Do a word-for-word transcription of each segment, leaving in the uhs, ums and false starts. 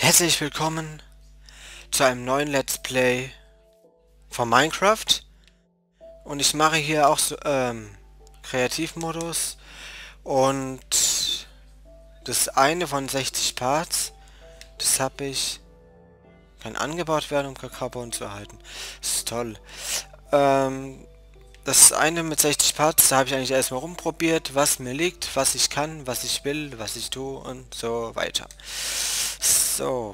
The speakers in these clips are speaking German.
Herzlich willkommen zu einem neuen Let's Play von Minecraft. Und ich mache hier auch so, ähm, Kreativmodus. Und das eine von sechzig Parts, das habe ich, kann angebaut werden, um Kakaobohnen zu erhalten. Das ist toll. Ähm, das eine mit sechzig Parts, da habe ich eigentlich erstmal rumprobiert, was mir liegt, was ich kann, was ich will, was ich tue und so weiter. So.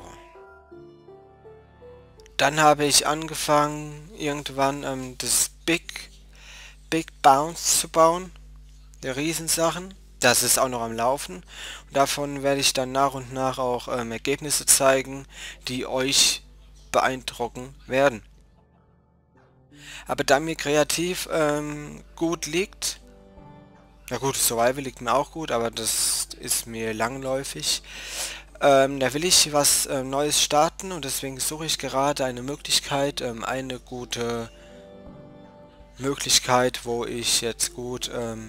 Dann habe ich angefangen, irgendwann ähm, das Big, Big Bounce zu bauen, der Riesensachen. Das ist auch noch am Laufen. Und davon werde ich dann nach und nach auch ähm, Ergebnisse zeigen, die euch beeindrucken werden. Aber da mir kreativ ähm, gut liegt, ja gut, Survival liegt mir auch gut, aber das ist mir langläufig. Ähm, da will ich was äh, Neues starten und deswegen suche ich gerade eine Möglichkeit, ähm, eine gute Möglichkeit, wo ich jetzt gut ähm,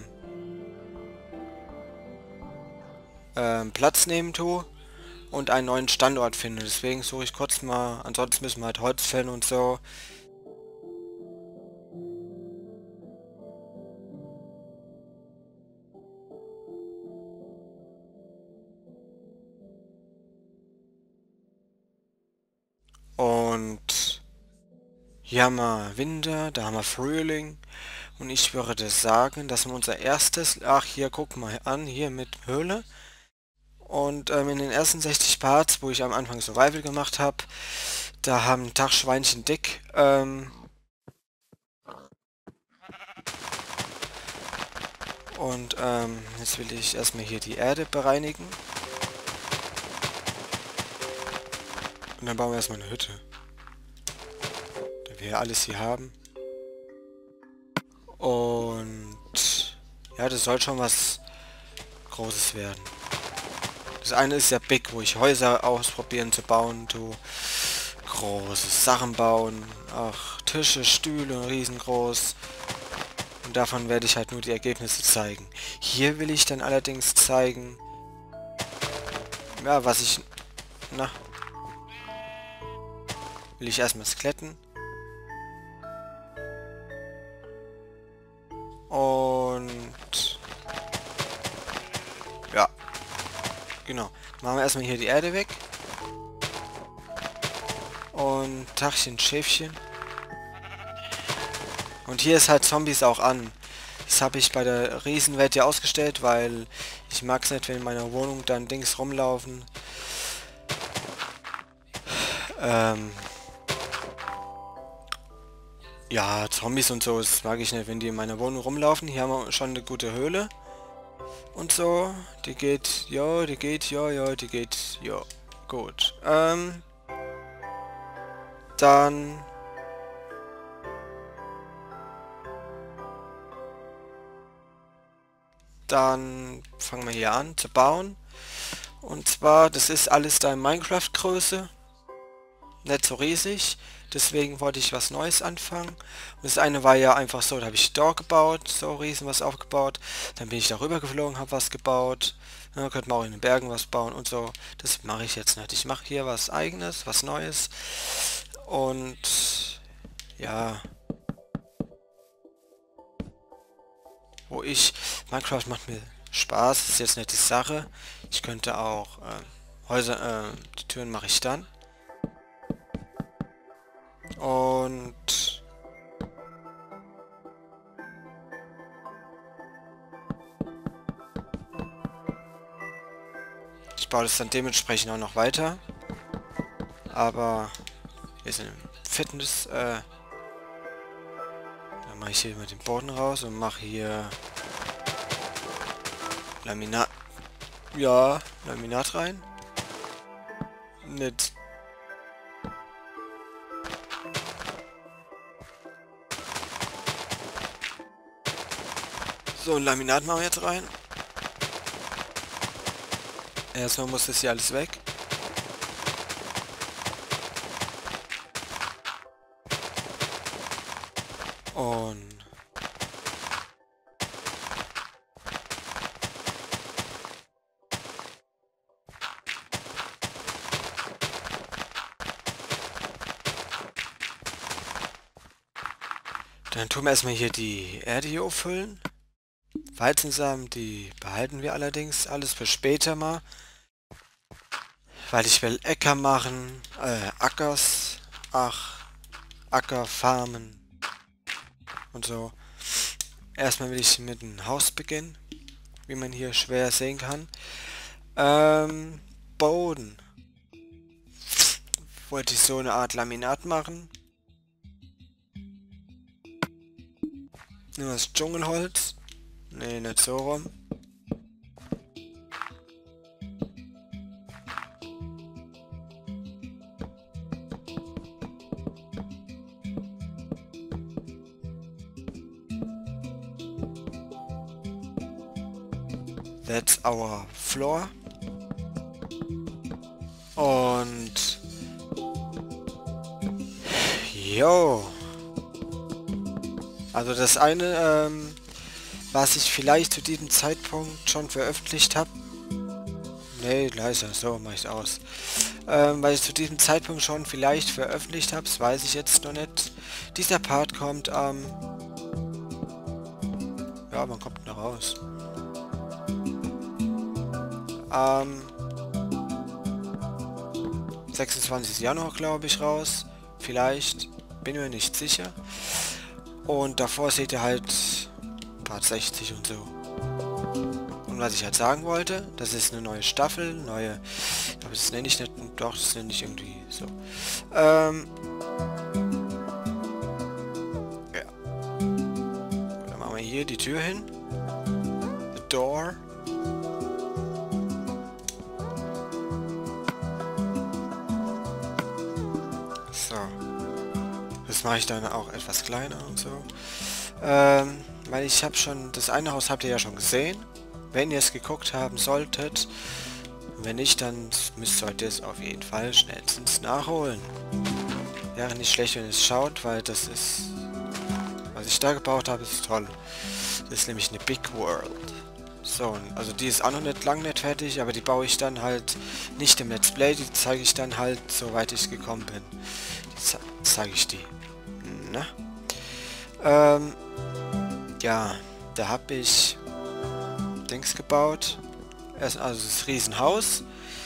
ähm, Platz nehmen tue und einen neuen Standort finde. Deswegen suche ich kurz mal, ansonsten müssen wir halt Holz fällen und so. Und hier haben wir Winter, da haben wir Frühling. Und ich würde sagen, dass wir unser erstes, ach hier, guck mal an, hier mit Höhle. Und ähm, in den ersten sechzig Parts, wo ich am Anfang Survival gemacht habe, da haben Dachschweinchen dick ähm, und ähm, jetzt will ich erstmal hier die Erde bereinigen. Und dann bauen wir erstmal eine Hütte. Da wir ja alles hier haben. Und ja, das soll schon was Großes werden. Das eine ist ja Big, wo ich Häuser ausprobieren zu bauen, tu große Sachen bauen. Ach, Tische, Stühle, riesengroß. Und davon werde ich halt nur die Ergebnisse zeigen. Hier will ich dann allerdings zeigen, ja, was ich, na, will ich erstmal skeletten. Und ja, genau. Machen wir erstmal hier die Erde weg. Und Tachchen, Schäfchen. Und hier ist halt Zombies auch an. Das habe ich bei der Riesenwelt ja ausgestellt, weil ich mag es nicht, wenn in meiner Wohnung dann Dings rumlaufen. Ähm ja, Zombies und so, das mag ich nicht, wenn die in meiner Wohnung rumlaufen. Hier haben wir schon eine gute Höhle. Und so, die geht, ja, die geht, ja, ja, die geht, ja, gut. Ähm, dann... Dann fangen wir hier an zu bauen. Und zwar, das ist alles da in Minecraft-Größe. Nicht so riesig. Deswegen wollte ich was Neues anfangen. Und das eine war ja einfach so, da habe ich Door gebaut, so riesen was aufgebaut. Dann bin ich darüber geflogen, habe was gebaut. Ja, könnte man auch in den Bergen was bauen und so. Das mache ich jetzt nicht. Ich mache hier was Eigenes, was Neues. Und ja, wo ich... Minecraft macht mir Spaß, ist jetzt nicht die Sache. Ich könnte auch äh, Häuser, äh, die Türen mache ich dann. Und ich baue das dann dementsprechend auch noch weiter. Aber wir sind im Fitness, äh, dann mache ich hier mal den Boden raus und mache hier Laminat, ja, Laminat rein. Mit so ein Laminat machen wir jetzt rein. Erstmal muss das hier alles weg. Und Dann tun wir erstmal hier die Erde hier auffüllen. Weizensamen, die behalten wir allerdings alles für später mal. Weil ich will Äcker machen, äh, Ackers, ach, Acker, Farmen und so. Erstmal will ich mit dem Haus beginnen, wie man hier schwer sehen kann. Ähm, Boden. Wollte ich so eine Art Laminat machen. Nur das Dschungelholz. Nee, nicht so rum. That's our floor. Und jo. Also das eine, ähm, was ich vielleicht zu diesem Zeitpunkt schon veröffentlicht habe. Nee, leiser, so mache ich aus. Ähm, weil ich zu diesem Zeitpunkt schon vielleicht veröffentlicht habe, das weiß ich jetzt noch nicht. Dieser Part kommt am... Ähm, ja, wann kommt noch raus? Am sechsundzwanzigsten Januar, glaube ich, raus. Vielleicht, bin mir nicht sicher. Und davor seht ihr halt Part sechzig und so. Und was ich halt sagen wollte, das ist eine neue Staffel, neue, aber das nenne ich nicht, doch, das nenne ich irgendwie so. Ähm, ja. Dann machen wir hier die Tür hin. The door. So. Das mache ich dann auch etwas kleiner und so. Ähm, weil ich habe schon, das eine Haus habt ihr ja schon gesehen. Wenn ihr es geguckt haben solltet. Wenn nicht, dann müsst ihr das auf jeden Fall schnellstens nachholen. Wäre nicht schlecht, wenn ihr es schaut, weil das ist... Was ich da gebaut habe, ist toll. Das ist nämlich eine Big World. So, also die ist auch noch nicht lang nicht fertig, aber die baue ich dann halt nicht im Let's Play, die zeige ich dann halt, soweit ich gekommen bin. Die ze zeige ich die. Na? Ähm, ja, da habe ich Dings gebaut. Erst, also das Riesenhaus.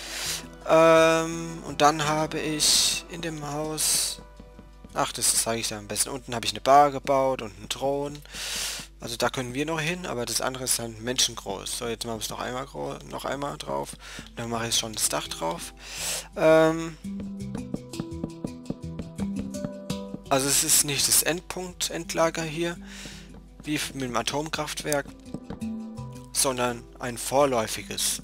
Ähm, und dann habe ich in dem Haus... Ach, das zeige ich dann am besten. Unten habe ich eine Bar gebaut und einen Thron. Also da können wir noch hin, aber das andere ist dann menschengroß. So, jetzt machen wir es noch einmal noch einmal drauf. Und dann mache ich schon das Dach drauf. Ähm, also es ist nicht das Endpunkt, Endlager hier, wie mit dem Atomkraftwerk, sondern ein vorläufiges.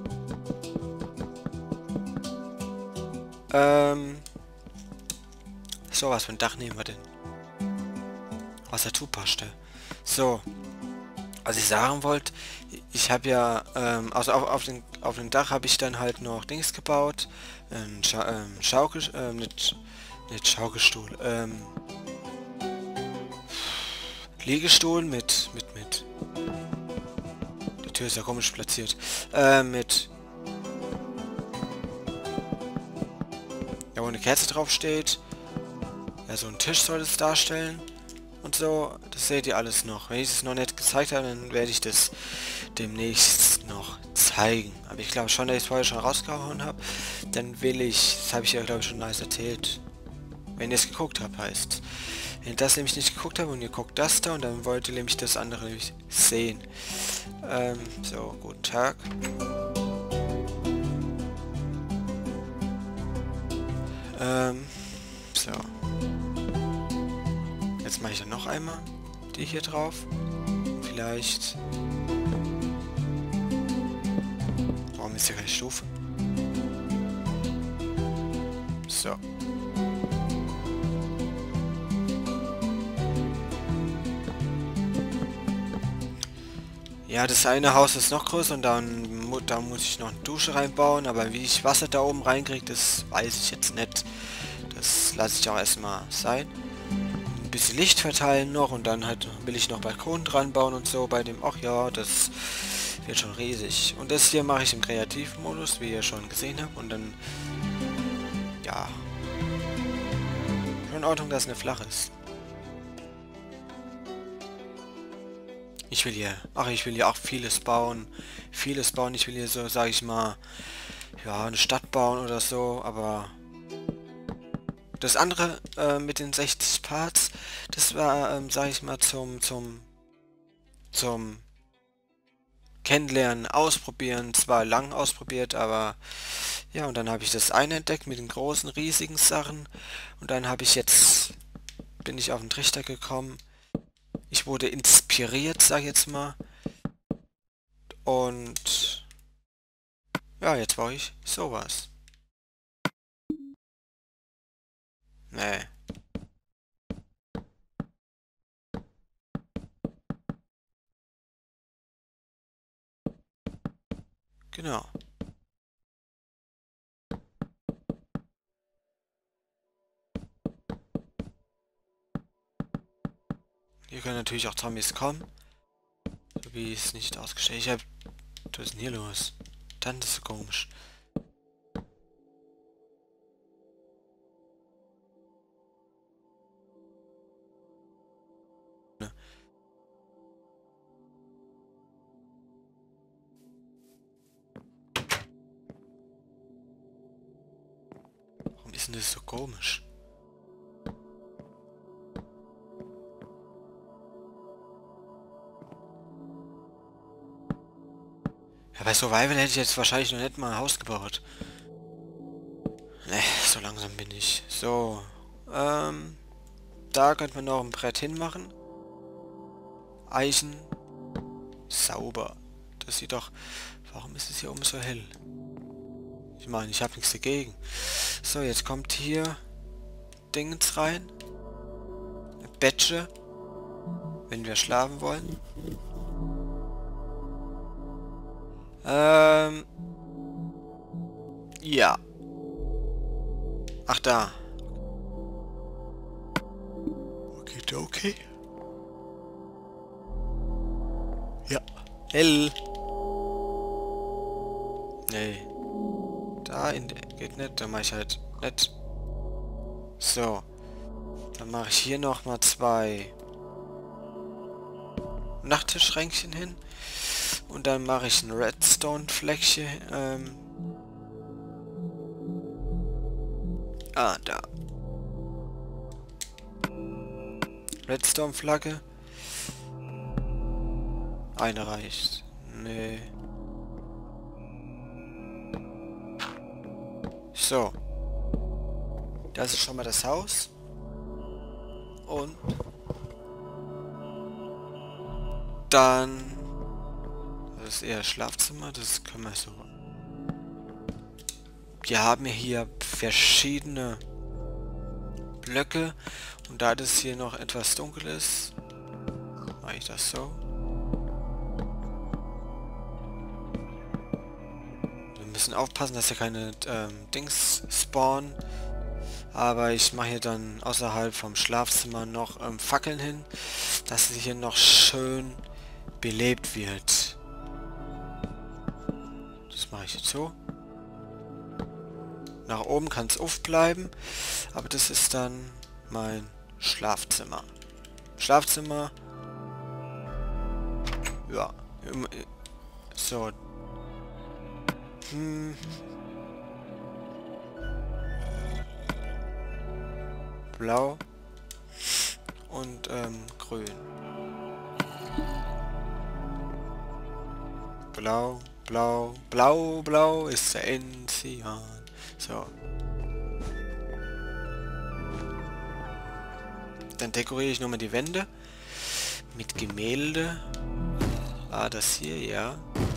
Ähm, so, was für ein Dach nehmen wir denn? Wassertupaste. So, was ich sagen wollte, ich habe ja, ähm, also auf, auf, den, auf dem Dach habe ich dann halt noch Dings gebaut, ein Scha ähm, Schaukel, ähm, nicht, nicht Schaukelstuhl, ähm, Liegestuhl mit, mit, mit, die Tür ist ja komisch platziert, äh, mit, ja, wo eine Kerze drauf steht, ja, so ein Tisch soll es darstellen. Und so, das seht ihr alles noch. Wenn ich es noch nicht gezeigt habe, dann werde ich das demnächst noch zeigen. Aber ich glaube schon, dass ich es vorher schon rausgehauen habe. Dann will ich, das habe ich ja glaube ich schon nice erzählt. Wenn ihr es geguckt habt, heißt. Wenn ihr das nämlich nicht geguckt habt und ihr guckt das da und dann wollt ihr nämlich das andere nämlich sehen. Ähm, so, guten Tag. Ähm, so. Jetzt mache ich dann noch einmal die hier drauf. Vielleicht... Warum ist hier keine Stufe? So. Ja, das eine Haus ist noch größer und dann mu da muss ich noch eine Dusche reinbauen, aber wie ich Wasser da oben reinkriege, das weiß ich jetzt nicht. Das lasse ich auch erstmal sein. Ein bisschen Licht verteilen noch und dann halt will ich noch Balkon dran bauen und so bei dem, ach ja, das wird schon riesig. Und das hier mache ich im Kreativmodus, wie ihr schon gesehen habt, und dann, ja, schon in Ordnung, dass es eine flach ist. Ich will hier, ach, ich will hier auch vieles bauen. Vieles bauen. Ich will hier so, sage ich mal, ja, eine Stadt bauen oder so, aber das andere äh, mit den sechzig Parts, das war, ähm, sage ich mal, zum, zum, zum Kennenlernen, ausprobieren. Zwar lang ausprobiert, aber ja, und dann habe ich das eine entdeckt mit den großen, riesigen Sachen. Und dann habe ich jetzt, bin ich auf den Trichter gekommen. Ich wurde inspiriert, sag ich jetzt mal. Und ja, jetzt baue ich sowas. Nee. Genau. Hier können natürlich auch Zombies kommen. So wie es nicht ausgestellt. Ich hab... Was ist denn hier los? Dann ist es so komisch. Ne? Warum ist denn das so komisch? Ja, bei Survival hätte ich jetzt wahrscheinlich noch nicht mal ein Haus gebaut. Ne, so langsam bin ich. So. Ähm. Da könnte man noch ein Brett hinmachen. Eichen. Sauber. Das sieht doch... Warum ist es hier oben so hell? Ich meine, ich habe nichts dagegen. So, jetzt kommt hier Dingens rein. Eine Betsche. Wenn wir schlafen wollen. Ähm. Ja. Ach, da. Okay, okay. Ja. Hell. Nee. Da in der... Geht nicht. Dann mache ich halt nicht. So. Dann mache ich hier nochmal zwei Nachttischschränkchen hin. Und dann mache ich ein Redstone-Fleckchen. Ähm. Ah, da. Redstone-Flagge. Eine reicht. Nee. So. Das ist schon mal das Haus. Und dann... Das ist eher Schlafzimmer. Das können wir so... Wir haben hier verschiedene Blöcke. Und da das hier noch etwas dunkel ist, mache ich das so. Wir müssen aufpassen, dass hier keine ähm, Dings spawnen. Aber ich mache hier dann außerhalb vom Schlafzimmer noch ähm, Fackeln hin, dass sie hier noch schön belebt wird. Das mache ich jetzt so. Nach oben kann es aufbleiben, aber das ist dann mein Schlafzimmer. Schlafzimmer. Ja. So. Hm. Blau und ähm, grün. Blau, blau, blau, blau ist der Enzian. So. Dann dekoriere ich nochmal die Wände mit Gemälde. Ah, das hier, ja.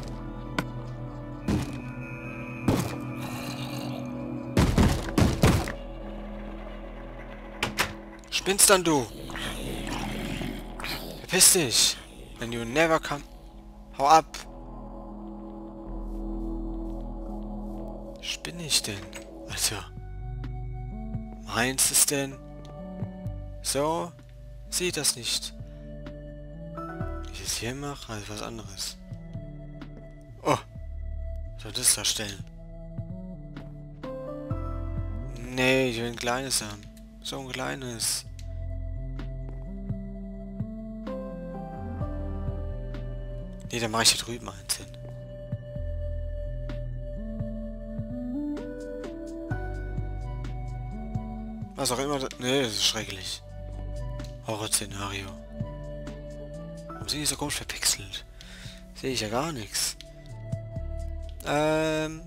Spinnst dann du? Verpiss dich. When you never come. Hau ab. Spinn ich denn? Also. Meinst es denn? So? Sieht das nicht. Wenn ich es hier mache, also was anderes. Oh. Soll das darstellen? Nee, ich will ein kleines haben. So ein kleines. Ne, dann mache ich hier drüben eins hin. Was auch immer. Ne, das ist schrecklich. Horrorszenario. Warum sind die so komisch verpixelt? Sehe ich ja gar nichts. Ähm.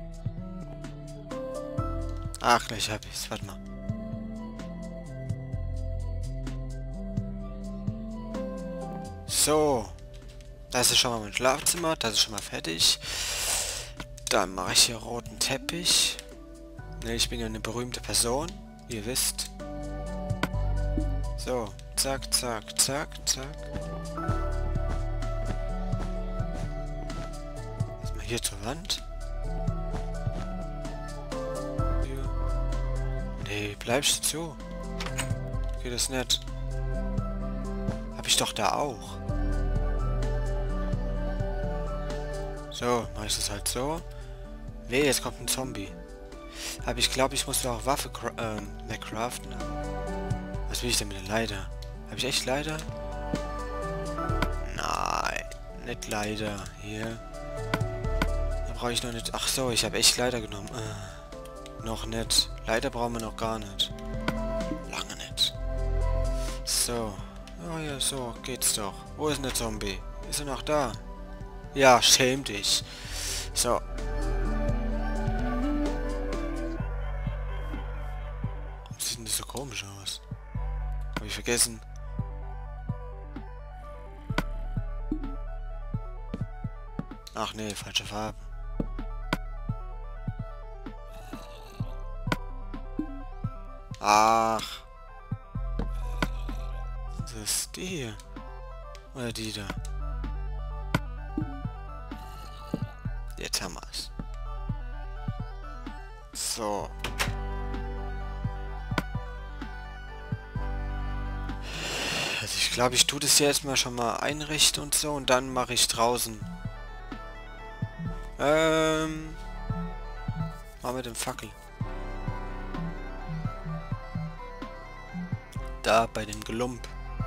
Ach, gleich hab ich's. Warte mal. So. Das ist schon mal mein Schlafzimmer. Das ist schon mal fertig. Dann mache ich hier roten Teppich. Ne, ich bin ja eine berühmte Person. Ihr wisst. So. Zack, zack, zack, zack. Erstmal hier zur Wand. Hier. Nee, bleibst du zu. Geht das nicht? Hab ich doch da auch. So, mache ich das halt so. Weh, jetzt kommt ein Zombie. Aber ich glaube, ich muss auch Waffe ähm, mehr craften. Was will ich denn mit der Leiter? Habe ich echt Leiter? Nein, nicht Leiter. Hier. Da brauche ich noch nicht... Ach so, ich habe echt Leiter genommen. Äh, noch nicht. Leiter brauchen wir noch gar nicht. Lange nicht. So. Oh ja, so geht's doch. Wo ist denn der Zombie? Ist er noch da? Ja, schäm dich. So. Warum sieht denn das so komisch aus? Habe ich vergessen. Ach nee, falsche Farbe. Ach. Das ist die hier. Oder die da. Jetzt haben wir es. So. Also ich glaube, ich tue das jetzt mal schon mal einrichten und so und dann mache ich draußen. Ähm. Mal mit dem Fackel. Da bei dem Gelump.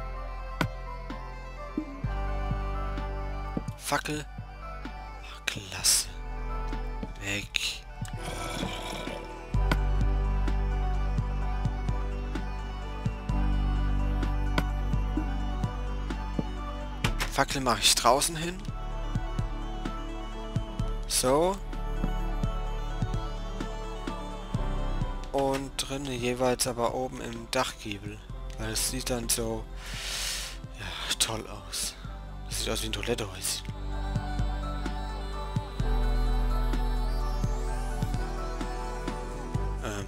Fackel. Ach, klasse. Weg. Fackel mache ich draußen hin. So. Und drinnen jeweils aber oben im Dachgiebel. Weil es sieht dann so ja, toll aus. Das sieht aus wie ein Toilettehäuschen. Ähm.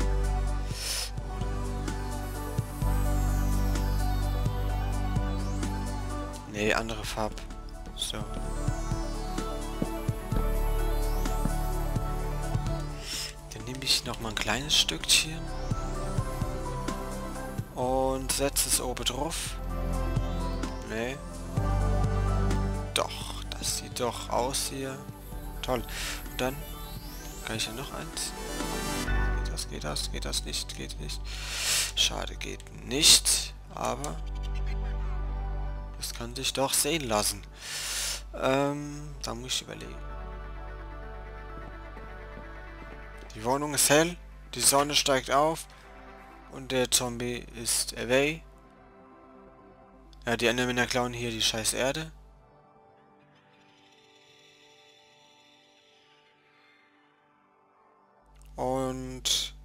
Nee, andere Farbe. So. Dann nehme ich noch mal ein kleines Stückchen und setze es oben drauf. Nee. Doch, das sieht doch aus hier. Toll. Und dann kann ich ja noch eins. Geht das, geht das, geht das nicht, geht nicht. Schade, geht nicht. Aber das kann sich doch sehen lassen. Ähm, da muss ich überlegen. Die Wohnung ist hell, die Sonne steigt auf und der Zombie ist away. Ja, die Endermänner klauen hier die scheiß Erde. Und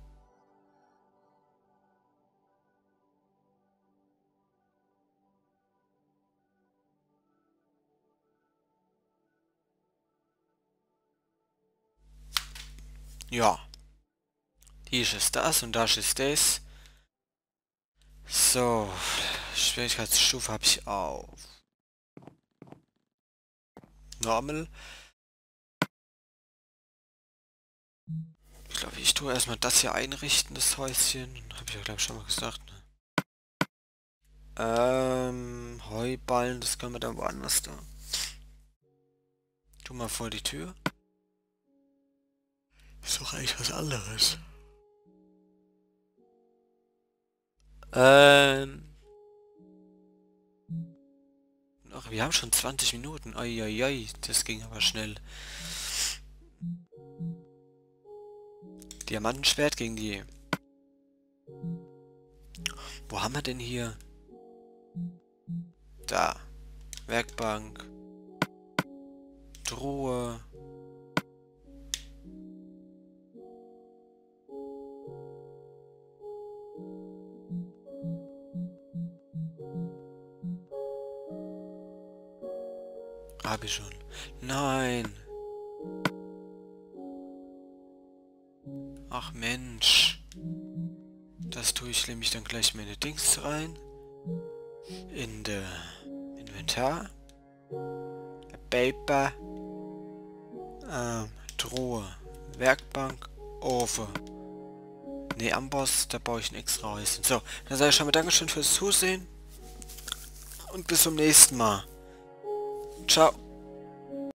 ja, hier ist das und das ist das. So, Schwierigkeitsstufe habe ich auf Normal. Ich glaube, ich tue erstmal das hier einrichten, das Häuschen. Habe ich ja, glaube ich, schon mal gesagt. Ne? Ähm, Heuballen, das können wir dann woanders da. Tu mal vor die Tür. Ist doch eigentlich was anderes. Ähm. Ach, wir haben schon zwanzig Minuten. Eieiei, das ging aber schnell. Diamantenschwert gegen die... Wo haben wir denn hier? Da. Werkbank. Truhe. Hab ich schon. Nein. Ach Mensch. Das tue ich nämlich dann gleich meine Dings rein. In der Inventar. Paper. Ähm, Truhe. Werkbank. Ofen. Ne, Amboss, da baue ich ein extra Häuschen. So, dann sage ich schon mal Dankeschön fürs Zusehen. Und bis zum nächsten Mal. Ciao.